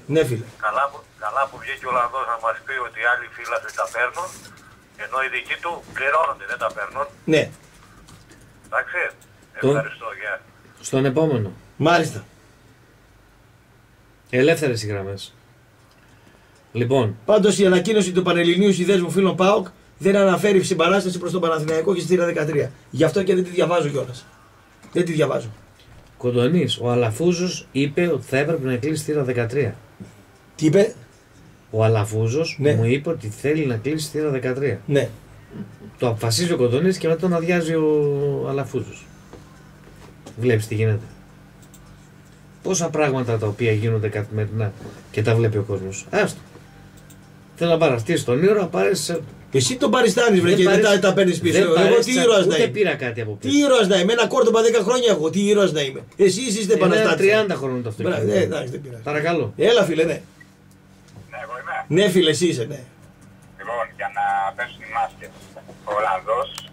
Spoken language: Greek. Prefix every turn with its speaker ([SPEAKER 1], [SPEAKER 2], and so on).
[SPEAKER 1] Ναι, φίλε.
[SPEAKER 2] Καλά που βγήκε ο Ολλανδός να μας πει ότι οι άλλοι φίλαθλοι τα παίρνουν, ενώ οι δικοί του πληρώνονται, δεν τα παίρνουν.
[SPEAKER 1] Ναι.
[SPEAKER 2] Εντάξει. Ευχαριστώ, γεια.
[SPEAKER 3] Στον επόμενο.
[SPEAKER 1] Μάλιστα.
[SPEAKER 3] Ελεύθερες οι γραμμές. Λοιπόν.
[SPEAKER 1] Πάντως η ανακοίνωση του Πανελληνίου Συνδέσμου Φίλων ΠΑΟΚ δεν αναφέρει συμπαράσταση προς τον Παναθηναϊκό και στη θύρα 13. Γι' αυτό και δεν τη διαβάζω κιόλας. Δεν τη διαβάζω.
[SPEAKER 3] Κοντονής, ο Αλαφούζος είπε ότι θα έπρεπε να κλείσει θύρα 13.
[SPEAKER 1] Τι είπε?
[SPEAKER 3] Ο Αλαφούζος
[SPEAKER 1] ναι.
[SPEAKER 3] μου είπε ότι θέλει να κλείσει θύρα 13.
[SPEAKER 1] Ναι.
[SPEAKER 3] Το αποφασίζει ο Κοντονής και μετά τον αδειάζει ο Αλαφούζος. Βλέπεις τι γίνεται. Πόσα πράγματα τα οποία γίνονται καθημερινά και τα βλέπει ο κόσμος. Άστο. Θέλω να παραστείς τον ήρωα, πάρεις.
[SPEAKER 1] Εσύ τον παριστάνεις βρε και μετά τα παίρνεις πίσω. Εγώ τι ήρωας να είμαι.
[SPEAKER 3] Ούτε πήρα κάτι από πίσω.
[SPEAKER 1] Τι ήρωας να είμαι. Ένα κόρτοπα 10 χρόνια έχω. Τι ήρωας να είμαι. Εσείς είστε επαναστάτες.
[SPEAKER 3] Είναι 30 χρόνων το αυτοκίνητο.
[SPEAKER 1] Ναι, εντάξει, δεν πειράζει.
[SPEAKER 3] Παρακαλώ.
[SPEAKER 1] Έλα φίλε, ναι.
[SPEAKER 2] Ναι, εγώ είμαι.
[SPEAKER 1] Ναι, φίλε, εσύ είσαι, ναι.
[SPEAKER 2] Λοιπόν, για να πέσουν οι μάσκες. Ο Ολλανδός